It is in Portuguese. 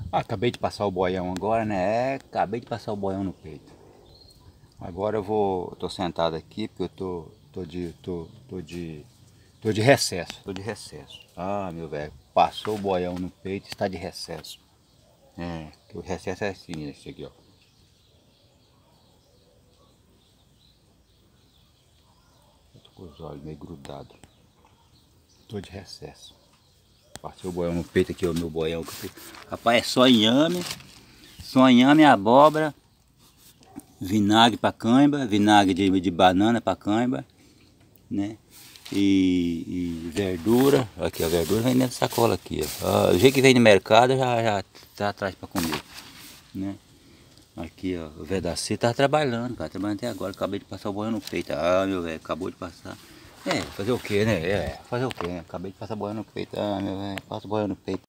Acabei de passar o boião agora, né? Acabei de passar o boião no peito. Agora tô sentado aqui porque eu tô de recesso, tô de recesso. Ah, meu velho, passou o boião no peito, está de recesso. É, que o recesso é assim, esse aqui, ó. Eu tô com os olhos meio grudados. Tô de recesso. Passei o boião no peito aqui, o meu boião. Rapaz, é só inhame, abóbora, vinagre para cãibra, vinagre de banana para cãibra, né? E verdura, aqui a verdura vem dentro da sacola aqui, ó. O jeito que vem no mercado já tá atrás para comer, né? Aqui, ó, o Vedacê tá trabalhando, cara, trabalhando até agora, acabei de passar o boião no peito. Ah, meu velho, acabou de passar. É, fazer o que, né? É, fazer o que, né? Acabei de passar o boião no peito. Ah, meu velho, passa o boião no peito.